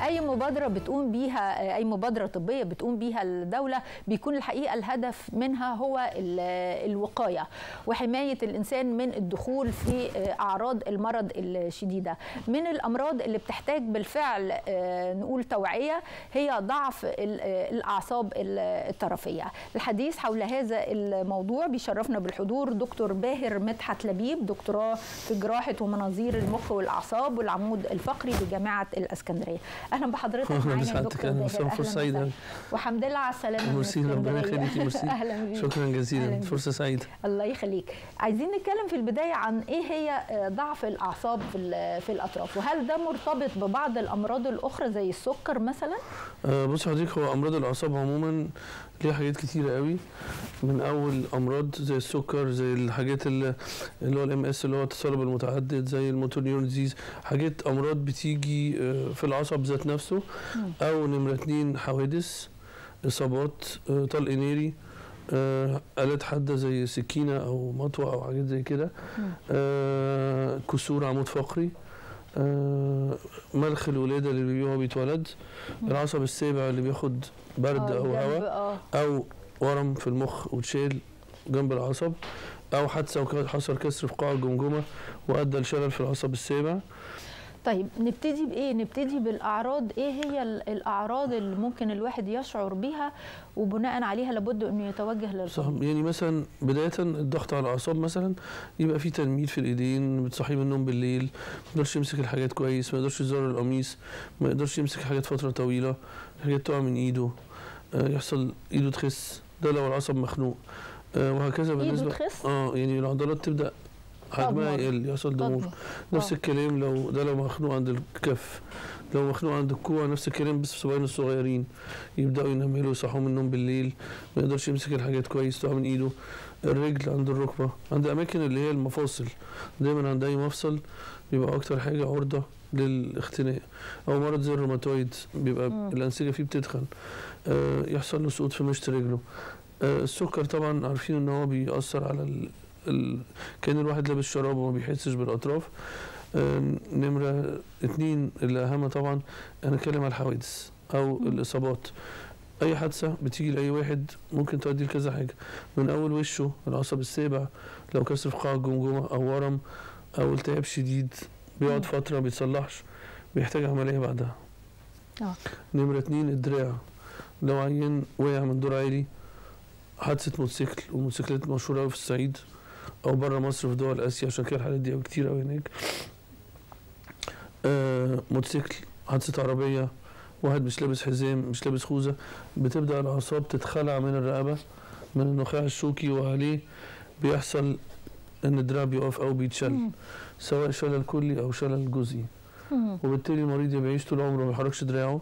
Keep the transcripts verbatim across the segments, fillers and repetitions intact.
اي مبادره بتقوم بيها، اي مبادره طبيه بتقوم بيها الدوله، بيكون الحقيقه الهدف منها هو الوقايه وحمايه الانسان من الدخول في اعراض المرض الشديده. من الامراض اللي بتحتاج بالفعل نقول توعيه هي ضعف الاعصاب الطرفيه. الحديث حول هذا الموضوع بيشرفنا بالحضور دكتور باهر مدحت لبيب، دكتوراه في جراحه ومناظير المخ والاعصاب والعمود الفقري بجامعه الاسكندريه. اهلا بحضرتك معانا يا دكتور باهر. فرصه سعيده وحمد لله على السلامه. ميرسي، ربنا يخليكي. ميرسي، اهلا بيك. شكرا جزيلا، فرصه سعيده. الله يخليك. عايزين نتكلم في البدايه عن ايه هي ضعف الاعصاب في في الاطراف، وهل ده مرتبط ببعض الامراض الاخرى زي السكر مثلا؟ أه بص حضرتك، هو امراض الاعصاب عموما ليها حاجات كتيره قوي، من اول امراض زي السكر، زي الحاجات اللي هو الام اس اللي هو التصلب المتعدد، زي الموتور نيورون ديزيز، حاجات امراض بتيجي في العصب ذات نفسه، او نمره اتنين حوادث، اصابات، طلق ناري، آه، آلات حادة زي سكينة أو مطوة أو حاجات زي كده، آه، كسور عمود فقري، آه، ملخ الولادة اللي وهو بيتولد، العصب السابع اللي بياخد برد أو هواء، أو ورم في المخ وتشيل جنب العصب، أو حادثة حصل كسر في قاع الجمجمة وأدى لشلل في العصب السابع. طيب نبتدي بايه؟ نبتدي بالاعراض. ايه هي الاعراض اللي ممكن الواحد يشعر بيها وبناء عليها لابد انه يتوجه للطبيب؟ يعني مثلا بدايه الضغط على الاعصاب، مثلا يبقى في تنميل في الايدين، بتصحيه من النوم بالليل، ما يقدرش يمسك الحاجات كويس، ما يقدرش يزور القميص، ما يقدرش يمسك حاجات فتره طويله، حاجات تقع من ايده، آه يحصل ايده تخس، ده لو العصب مخنوق، آه وهكذا. بالنسبه ايده تخس؟ اه يعني العضلات تبدا حجمها يقل، يحصل ضمور. نفس الكلام لو ده لو مخنوق عند الكف، لو مخنوق عند الكوع نفس الكلام، بس في صباعين الصغيرين يبداوا ينملوا يصحوا من النوم بالليل، ما يقدرش يمسك الحاجات كويس، تقع من ايده. الرجل عند الركبه، عند اماكن اللي هي المفاصل، دايما عند اي مفصل بيبقى اكتر حاجه عرضه للاختناق، او مرض زي الروماتويد بيبقى م. الانسجه فيه بتتخن، آه يحصل له سقوط في مشط رجله. آه السكر طبعا عارفين ان هو بيأثر على ال ال... كان الواحد لابس شراب وما بيحسش بالاطراف. آه نمره اتنين اللي اهم طبعا انا اتكلم على الحوادث او م. الاصابات. اي حادثه بتيجي لاي واحد ممكن تؤدي لكذا حاجه، من اول وشه العصب السابع، لو كسر في قاع الجمجمه او ورم او التهاب شديد بيقعد م. فتره ما بيتصلحش، بيحتاج عمليه بعدها. اه نمره اتنين الدراع، لو عيان وقع من دور عالي، حادثه موتوسيكل، والموتوسيكلات مشهوره قوي في الصعيد او بره مصر في دول اسيا، عشان كده الحالات دي كتير قوي هناك. آه موتوسيكل، حادثه عربيه، واحد مش لابس حزام، مش لابس خوذه، بتبدا الاعصاب تتخلع من الرقبه من النخاع الشوكي، وعليه بيحصل ان الدراع بيقف او بيتشل، سواء شلل كلي او شلل جزئي، وبالتالي المريض يبقى يعيش طول عمره ما بيحركش دراعه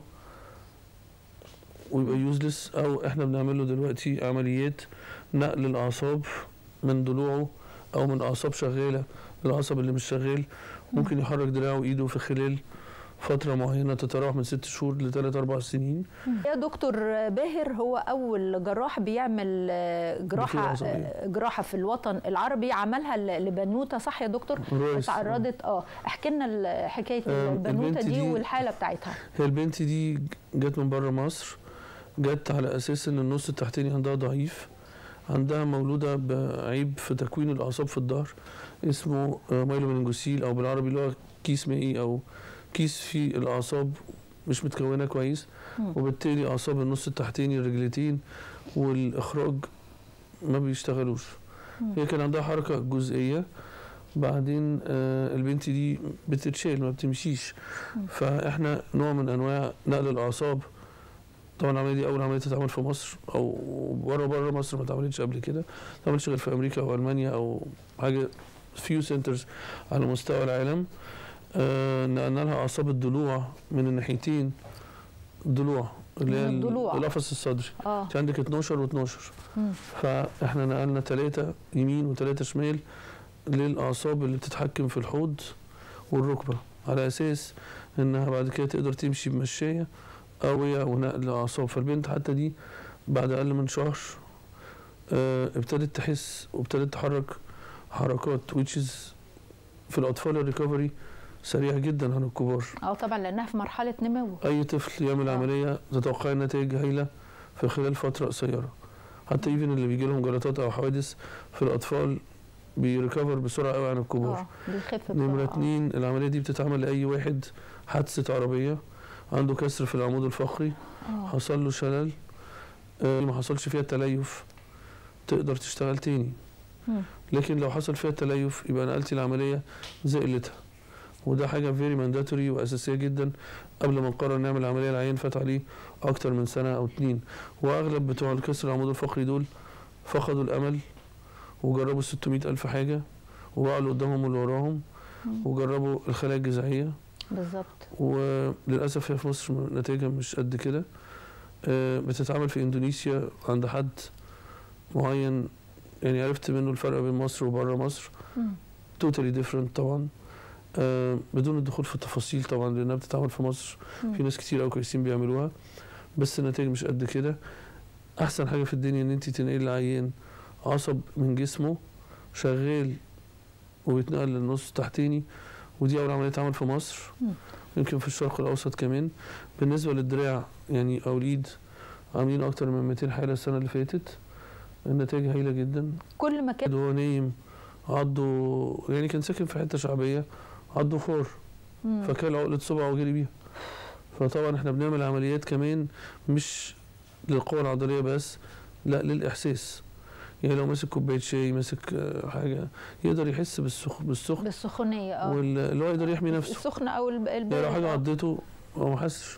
ويبقى يوزلس، او احنا بنعمل له دلوقتي عمليات نقل الاعصاب من ضلوعه او من اعصاب شغاله للعصب اللي مش شغال، ممكن يحرك دراعه وايده في خلال فترة معينة تتراوح من ست شهور لثلاث أربع سنين. يا دكتور باهر، هو أول جراح بيعمل جراحة جراحة في الوطن العربي، عملها لبنوتة، صح يا دكتور؟ اتعرضت اه احكي لنا حكاية البنوتة دي, دي والحالة بتاعتها. هي البنت دي جت من بره مصر، جت على أساس إن النص التحتاني عندها ضعيف، عندها مولودة بعيب في تكوين الأعصاب في الظهر اسمه مايلومينينجوسيل، أو بالعربي اللي هو كيس مائي، أو كيس في الاعصاب مش متكونه كويس، وبالتالي اعصاب النص التحتاني الرجلتين والاخراج ما بيشتغلوش. هي كان عندها حركه جزئيه، بعدين آه البنت دي بتتشال ما بتمشيش، فاحنا نوع من انواع نقل الاعصاب. طبعا العمليه دي اول عمليه تتعمل في مصر، او بره بره مصر ما اتعملتش قبل كده، ما اتعملتش غير في امريكا او المانيا او حاجه فيو سنترز على مستوى العالم. آه نقلنا لها اعصاب الضلوع من الناحيتين، الضلوع اللي هي القفص الصدري، اه انت عندك اتناشر واتناشر، فاحنا نقلنا ثلاثه يمين وثلاثه شمال للاعصاب اللي بتتحكم في الحوض والركبه، على اساس انها بعد كده تقدر تمشي بمشايه قويه ونقل اعصاب. فالبنت حتى دي بعد اقل من شهر آه ابتدت تحس وابتدت تحرك حركات which is في الاطفال الريكفري سريع جدا عن الكبار. اه طبعا لانها في مرحله نمو. اي طفل يعمل آه. عمليه تتوقع نتائج هايله في خلال فتره قصيره. حتى ايفن اللي بيجي لهم جلطات او حوادث في الاطفال بيريكفر بسرعه قوي عن الكبار. اه بيخف. نمره اتنين، العمليه دي بتتعمل لاي واحد حادثه عربيه عنده كسر في العمود الفقري، آه. حصل له شلل، آه ما حصلش فيها تليف، تقدر تشتغل تاني. مم. لكن لو حصل فيها تليف يبقى نقلتي العمليه زي قلتها، وده حاجه فيري مانداتوري واساسيه جدا قبل ما نقرر نعمل عمليه. العيان فات عليه اكتر من سنه او اتنين، واغلب بتوع الكسر العمود الفقري دول فقدوا الامل وجربوا ستمائة الف حاجه وبقوا اللي قدامهم واللي وراهم، وجربوا الخلايا الجذعيه بالظبط، وللاسف هي في مصر نتائجها مش قد كده. بتتعمل في اندونيسيا عند حد معين، يعني عرفت منه الفرق بين مصر وبره مصر. توتالي ديفرنت طبعا، آه بدون الدخول في التفاصيل طبعا لانها بتتعمل في مصر. مم. في ناس كتير قوي كويسين بيعملوها بس النتائج مش قد كده. احسن حاجه في الدنيا ان انت تنقل العيان عصب من جسمه شغال ويتنقل للنص تحتيني، ودي اول عمليه اتعمل في مصر. مم. يمكن في الشرق الاوسط كمان. بالنسبه للدراع يعني او اليد عاملين اكتر من مئتين حاله السنه اللي فاتت، النتائج هايله جدا. كل مكان هو نايم عضه، يعني كان ساكن في حته شعبيه عضه فار، فكان عقله صبع وجري بيها. فطبعا احنا بنعمل عمليات كمان مش للقوه العضليه بس، لا للاحساس. يعني لو ماسك كوبايه شاي، ماسك حاجه، يقدر يحس بالسخ بالسخن بالسخونيه اه واللي هو يقدر يحمي نفسه السخن او البارد. يعني لو حاجه عضته هو ما حسش.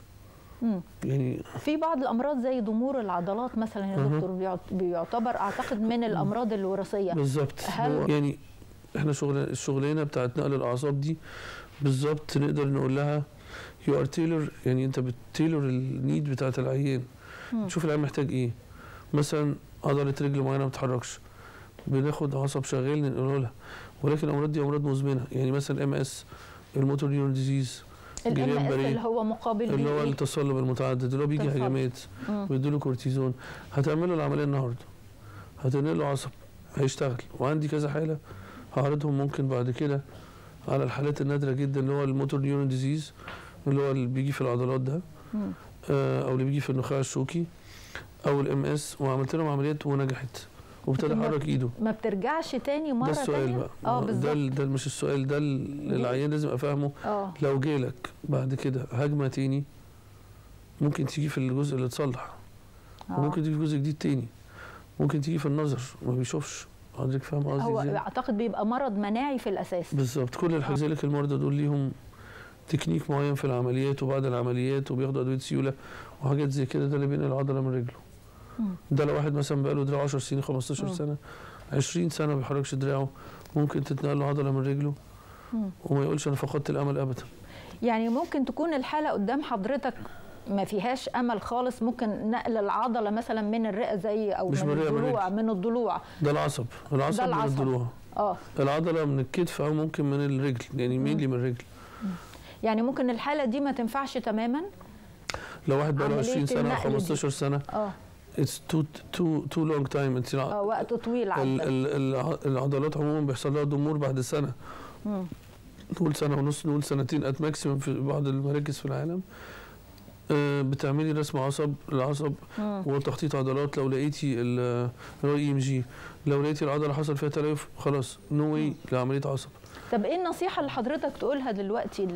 يعني في بعض الامراض زي ضمور العضلات مثلا يا دكتور بيعتبر اعتقد من الامراض الوراثيه. بالظبط. هل يعني احنا شغل الشغلانه بتاعت نقل الاعصاب دي بالظبط نقدر نقول لها يو ار تيلر، يعني انت بتيلر النيد بتاعت العيان. تشوف العيان محتاج ايه. مثلا عضله رجل معينه ما بتتحركش، بناخد عصب شغال ننقله لها. ولكن الامراض دي امراض مزمنه، يعني مثلا ام اس، الموتور نيورون ديزيز، الام اس اللي هو مقابل اللي هو التصلب المتعدد اللي هو بيجي هجمات بيديله كورتيزون. هتعمل له العمليه النهارده، هتنقل له عصب هيشتغل. وعندي كذا حاله هعرضهم ممكن بعد كده على الحالات النادره جدا اللي هو الموتور نيورون ديزيز اللي هو اللي بيجي في العضلات ده، آه او اللي بيجي في النخاع الشوكي، او الام اس. وعملت لهم عمليات ونجحت وابتدى يحرك ايده. ما بترجعش تاني مره ده السؤال تانية؟ بقى. اه بالظبط. ده ده مش السؤال، ده العيان لازم ابقى فاهمه. اه لو جالك بعد كده هجمه تاني ممكن تيجي في الجزء اللي اتصلح، وممكن تيجي في جزء جديد تاني، ممكن تيجي في النظر ما بيشوفش. حضرتك فاهم قصدي هو ازاي؟ اعتقد بيبقى مرض مناعي في الاساس. بالظبط. كل الحاجات ذلك المرضى دول ليهم تكنيك معين في العمليات وبعد العمليات، وبياخدوا ادويه سيوله وحاجات زي كده. ده اللي بينقل العضله من رجله. مم. ده لو واحد مثلا بقى له دراعه عشر سنين خمستاشر سنه عشرين سنه ما بيحركش دراعه، ممكن تتنقل له عضله من رجله. مم. وما يقولش انا فقدت الامل ابدا. يعني ممكن تكون الحاله قدام حضرتك ما فيهاش امل خالص، ممكن نقل العضله مثلا من الرئه زي او من الضلوع من الضلوع ده العصب العصب, العصب. من الضلوع. اه العضله من الكتف او ممكن من الرجل، يعني مينلي من الرجل. يعني ممكن الحاله دي ما تنفعش تماما لو واحد بقى له عشرين سنه او خمستاشر سنه. اه اتس تو تو تو لونج تايم. انت اه وقت طويل. ال ال العضلات عموما بيحصل لها ضمور بعد سنه. امم نقول سنه ونص، نقول سنتين ات ماكسيمم في بعض المراكز في العالم. آه بتعملي رسم عصب العصب وتخطيط عضلات. لو لقيتي ال اي ام جي، لو لقيتي العضله حصل فيها تليف خلاص نو واي لعمليه عصب. طب ايه النصيحه اللي حضرتك تقولها دلوقتي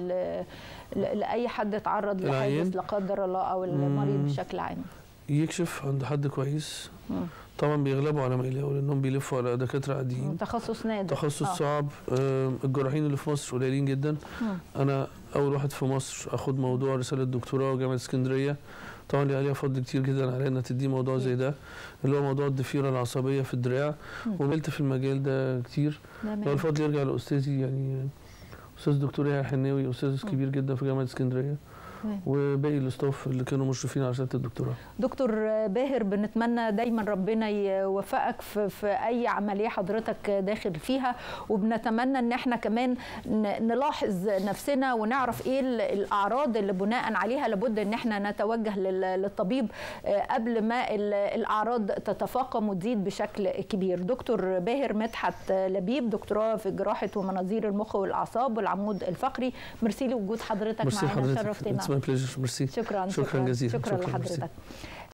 لاي حد اتعرض لحادث لا قدر الله او المريض بشكل عام؟ يكشف عند حد كويس. مم. طبعا بيغلبوا على ما يلاقوا لانهم بيلفوا على دكاتره عاديين. تخصص نادر. تخصص آه. صعب. آه الجراحين اللي في مصر قليلين جدا. مم. انا اول واحد في مصر اخد موضوع رساله دكتوراه جامعه اسكندريه. طبعا لي عليها فضل كتير جدا على انها تدي موضوع زي ده اللي هو موضوع الضفيره العصبيه في الدراع. وملت في المجال ده كتير. لو الفضل يرجع لاستاذي يعني استاذ دكتور يحيى حناوي، استاذ كبير جدا في جامعه اسكندريه. وباقي الاستاف اللي كانوا مشرفين على شهاده الدكتوراه. دكتور باهر، بنتمنى دايما ربنا يوفقك في, في اي عمليه حضرتك داخل فيها، وبنتمنى ان احنا كمان نلاحظ نفسنا ونعرف ايه الاعراض اللي بناء عليها لابد ان احنا نتوجه للطبيب قبل ما الاعراض تتفاقم وتزيد بشكل كبير. دكتور باهر مدحت لبيب، دكتوراه في جراحه ومناظير المخ والاعصاب والعمود الفقري، ميرسي لوجود حضرتك معنا، شرفتنا. شكرا شكرا شكرا جزيلا. شكرا لحضرتك.